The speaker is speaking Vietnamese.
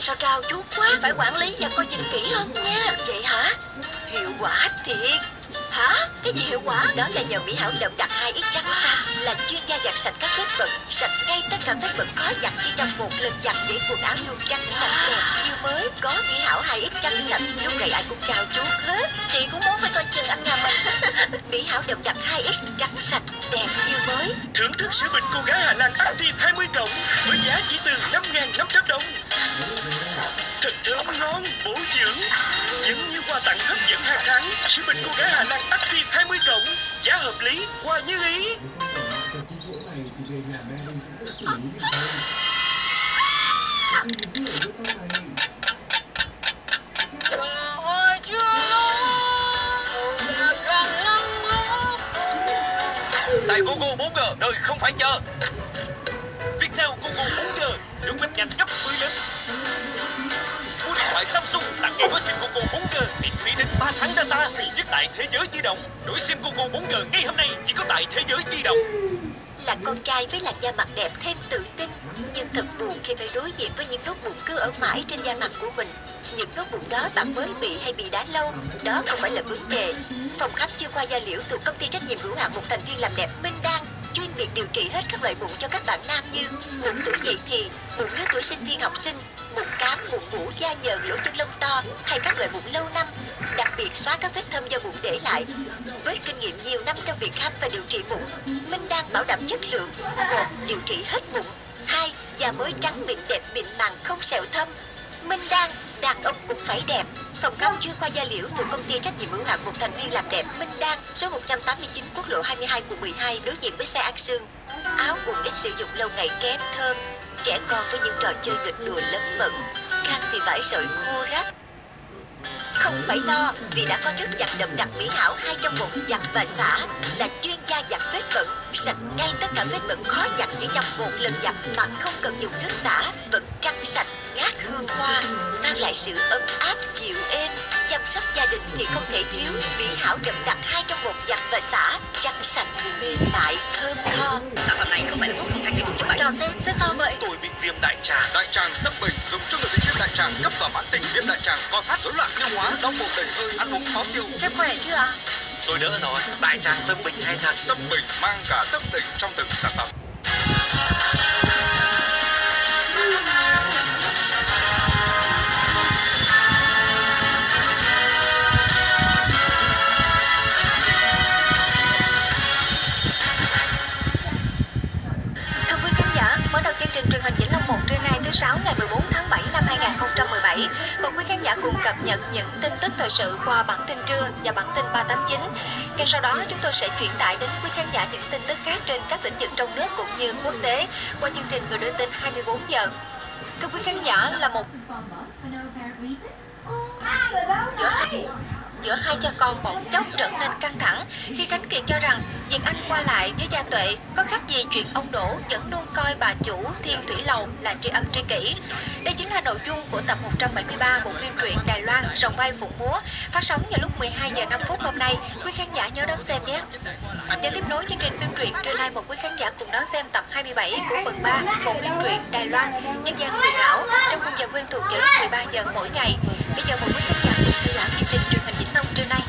tại sao trao chuốt quá. Phải quản lý và coi chừng kỹ hơn nha. Vậy hả? Hiệu quả thiệt. Hả? Cái gì hiệu quả? Đó là nhờ Mỹ Hảo đậm đặc 2X trắng xanh, là chuyên gia giặt sạch các vết bẩn, sạch ngay tất cả vết bẩn khó giặt chỉ trong một lần giặt, để quần áo luôn trắng sạch đẹp như mới. Có Mỹ Hảo 2X trắng sạch, lúc này ai cũng trao chuốt hết. Chị cũng muốn phải coi chừng anh nhà mình. Mỹ Hảo đậm đặc 2X trắng sạch, đẹp như mới. Thưởng thức sữa bịch cô gái Hà Lan Active 20 cộng với giá chỉ từ 5.500 đồng. Thật thơm ngon, bổ dưỡng, giống như quà tặng hấp dẫn hàng tháng. Sữa bịch cô gái Hà Lan Active 20 cộng, giá hợp lý, quà như ý. Xài Google 4G, đời không phải chờ. Viettel Google 4G, được bên nhanh gấp 10 lần. Mua điện thoại Samsung tặng ngay gói SIM Google 4G miễn phí đến 3 tháng data, duy nhất tại Thế Giới Di Động. Đổi SIM Google 4G ngay hôm nay chỉ có tại Thế Giới Di Động. Là con trai với làn da mặt đẹp thêm tự tin, nhưng thật buồn khi phải đối diện với những nốt mụn cứ ở mãi trên da mặt của mình. Những nốt mụn đó bạn mới bị hay bị đã lâu, đó không phải là vấn đề. Phòng khám chuyên khoa da liễu thuộc công ty trách nhiệm hữu hạn một thành viên làm đẹp Minh Đan chuyên biệt điều trị hết các loại mụn cho các bạn nam như mụn tuổi dậy thì, mụn lứa tuổi sinh viên học sinh, mụn cám, mụn mủ, da nhờn, lỗ chân lông to hay các loại mụn lâu năm. Đặc biệt xóa các vết thâm do mụn để lại. Với kinh nghiệm nhiều năm trong việc khám và điều trị mụn, Minh Đan bảo đảm chất lượng: 1. Điều trị hết mụn. 2. Da mới trắng mịn đẹp mịn màng không sẹo thâm. Minh Đan, đàn ông cũng phải đẹp. Phòng khám chuyên khoa da liễu thuộc công ty trách nhiệm hữu hạn một thành viên làm đẹp Minh Đan, số 189 quốc lộ 22 quận 12, đối diện với xe An Sương. Áo quần ít sử dụng lâu ngày kém thơm. Trẻ con với những trò chơi nghịch đùa lấm bẩn. Khăn thì vải sợi khô ráp. Không phải lo, vì đã có nước giặt đậm đặc Mỹ Hảo 2 trong 1 giặt và xả, là chuyên gia giặt vết bẩn, sạch ngay tất cả vết bẩn khó giặt chỉ trong một lần giặt mà không cần dùng nước xả, vẫn trắng sạch, ngát hương hoa, mang lại sự ấm áp dịu êm. Chăm sóc gia đình thì không thể thiếu Mỹ Hảo đậm đặc 2 trong 1 giặt và xả, trắng sạch, mềm mại, thơm tho. Sản phẩm này không phải là thuốc, không thay thế thuốc chữa bệnh. Chào sếp sao vậy? Tôi bị viêm đại tràng. Đại tràng Tâm Bình dùng cho người bị viêm đại tràng cấp và mãn tính, viêm đại tràng, co thắt, rối loạn tiêu hóa, đau bụng đầy hơi, ăn uống khó tiêu. Sếp khỏe chưa ạ? Tôi đỡ rồi. Đại tràng Tâm Bình hay thật. Tâm Bình mang cả tâm tình trong từng sản phẩm. Mở đầu chương trình truyền hình Vĩnh Long 1 trưa nay thứ 6 ngày 14 tháng 7 năm 2017. Mời quý khán giả cùng cập nhật những tin tức thời sự qua bản tin trưa và bản tin 389. Ngay sau đó chúng tôi sẽ chuyển tải đến quý khán giả những tin tức khác trên các lĩnh vực trong nước cũng như quốc tế qua chương trình Người đưa tin 24 giờ. Thưa quý khán giả, là một giữa hai cha con bỗng chốc trở nên căng thẳng khi Khánh Kiệt cho rằng việc anh qua lại với Gia Tuệ có khác gì chuyện ông Đỗ vẫn luôn coi bà chủ Thiên Thủy Lầu là tri âm tri kỷ. Đây chính là nội dung của tập 173 bộ phim truyện Đài Loan Rồng Bay Phượng Múa, phát sóng vào lúc 12 giờ 5 phút hôm nay. Quý khán giả nhớ đón xem nhé. Để tiếp nối chương trình phim truyện trưa nay, một quý khán giả cùng đón xem tập 27 của phần 3 bộ phim truyện Đài Loan Nhân gian huyền ảo trong khung giờ quen thuộc vào lúc 13 giờ mỗi ngày. Bây giờ một quý khán giả cùng theo dõi chương trình truyền hình Vĩnh Long trưa nay.